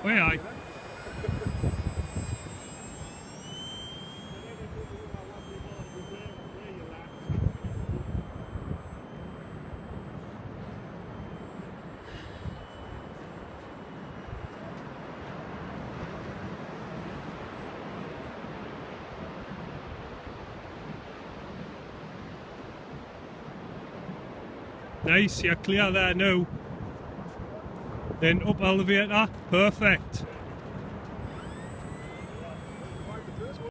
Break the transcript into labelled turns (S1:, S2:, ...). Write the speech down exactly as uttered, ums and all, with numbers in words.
S1: Aye, aye. Nice, you're clear there now. Then up elevator, perfect.